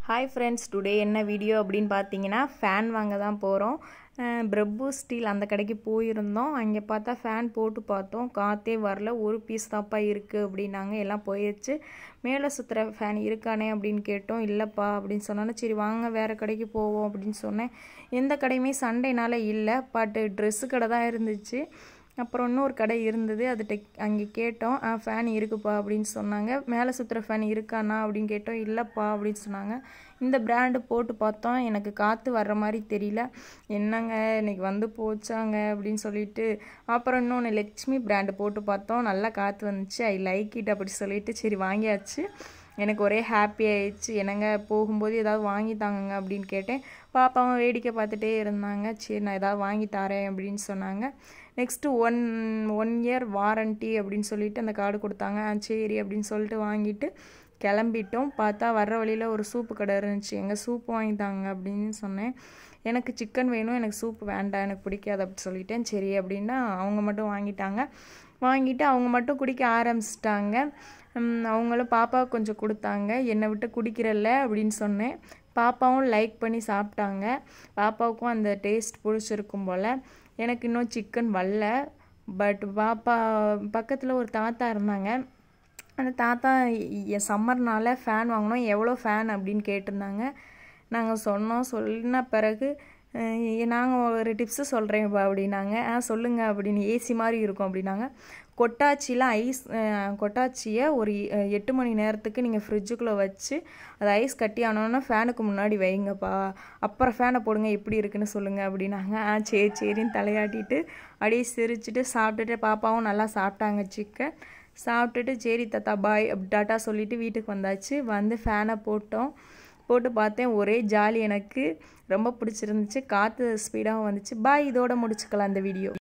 Hi friends, today என்ன video அப்படின்னு பார்த்தீங்கன்னா ஃபேன் வாங்க தான் போகிறோம். பிரபு ஸ்டீல் அந்த கடைக்கு போயிருந்தோம். அங்கே பார்த்தா ஃபேன் போட்டு பார்த்தோம், காற்றே வரல, ஒரு பீஸ் தாப்பா இருக்குது அப்படின்னாங்க. எல்லாம் போயிடுச்சு. மேலே சுற்றுற ஃபேன் இருக்கானே அப்படின்னு கேட்டோம். இல்லைப்பா அப்படின்னு சொன்னாலும் சரி வாங்க வேறு கடைக்கு போவோம் அப்படின்னு சொன்னேன். எந்த கடையுமே சண்டேனால இல்லை, பட் ட்ரெஸ்ஸு கடை தான் இருந்துச்சு. அப்புறம் இன்னொரு கடை இருந்தது, அதுகிட்ட அங்கே கேட்டோம். ஃபேன் இருக்குப்பா அப்படின்னு சொன்னாங்க. மேலே சுற்றுற ஃபேன் இருக்காண்ணா அப்படின்னு கேட்டோம். இல்லைப்பா அப்படின்னு சொன்னாங்க. இந்த பிராண்டு போட்டு பார்த்தோம், எனக்கு காற்று வர்ற மாதிரி தெரியல. என்னங்க இன்னைக்கு வந்து போச்சாங்க அப்படின்னு சொல்லிட்டு அப்புறம் இன்னொன்று லக்ஷ்மி பிராண்டு போட்டு பார்த்தோம், நல்லா காற்று வந்துச்சு. ஐ லைக் இட் அப்படி சொல்லிட்டு சரி வாங்கியாச்சு. எனக்கு ஒரே ஹாப்பி ஆயிடுச்சு. என்னங்க போகும்போது ஏதாவது வாங்கி தாங்கங்க அப்படின்னு கேட்டேன். பாப்பாவும் வேடிக்கை பார்த்துட்டே இருந்தாங்க. சரி நான் ஏதாவது வாங்கி தரேன் அப்படின்னு சொன்னாங்க. நெக்ஸ்ட்டு ஒன் இயர் வாரண்ட்டி அப்படின்னு சொல்லிட்டு அந்த கார்டு கொடுத்தாங்க. சரி அப்படின்னு சொல்லிட்டு வாங்கிட்டு கிளம்பிட்டோம். பார்த்தா வர்ற வழியில் ஒரு சூப்பு கடை இருந்துச்சு. எங்கள் சூப்பு வாங்கி தாங்க அப்படின்னு சொன்னேன். எனக்கு சிக்கன் வேணும், எனக்கு சூப்பு வேண்டாம், எனக்கு பிடிக்காது அப்படி சொல்லிட்டேன். சரி அப்படின்னா அவங்க மட்டும் வாங்கிட்டு அவங்க மட்டும் குடிக்க ஆரம்பிச்சிட்டாங்க. அவங்களும் பாப்பாவுக்கு கொஞ்சம் கொடுத்தாங்க. என்னை விட்டு குடிக்கிறல்ல அப்படின்னு சொன்னேன். பாப்பாவும் லைக் பண்ணி சாப்பிட்டாங்க. பாப்பாவுக்கும் அந்த டேஸ்ட் பிடிச்சிருக்கும் போல். எனக்கு இன்னும் சிக்கன் வரல. பட் பாப்பா பக்கத்தில் ஒரு தாத்தா இருந்தாங்க. அந்த தாத்தா சம்மர்னால் ஃபேன் வாங்கினோம், எவ்வளோ ஃபேன் அப்படின்னு கேட்டிருந்தாங்க. நாங்கள் சொன்ன பிறகு நாங்கள் ஒரு டிப்ஸு சொல்கிறேன்ப்பா அப்படின்னாங்க. சொல்லுங்கள் அப்படின்னு. ஏசி மாதிரி இருக்கும் அப்படின்னாங்க. கொட்டாச்சியை ஒரு 8 மணி நேரத்துக்கு நீங்கள் ஃப்ரிட்ஜுக்குள்ளே வச்சு அது ஐஸ் கட்டி ஆனோன்னா ஃபேனுக்கு முன்னாடி வைங்கப்பா, அப்புறம் ஃபேனை போடுங்க, எப்படி இருக்குன்னு சொல்லுங்கள் அப்படின்னாங்க. சரின்னு தலையாட்டிட்டு அப்படியே சிரிச்சுட்டு சாப்பிட்டுட்டு பாப்பாவும் நல்லா சாப்பிட்டாங்க சிக்கன். சாப்பிட்டுட்டு சரி தாத்தா பாய் அப்படி டாட்டா சொல்லிவிட்டு வீட்டுக்கு வந்தாச்சு. வந்து ஃபேனை போட்டு பார்த்தேன். ஒரே ஜாலி, எனக்கு ரொம்ப பிடிச்சிருந்துச்சு. காற்று ஸ்பீடாகவும் வந்துச்சு. பாய், இதோட முடிச்சுக்கலாம் இந்த வீடியோ.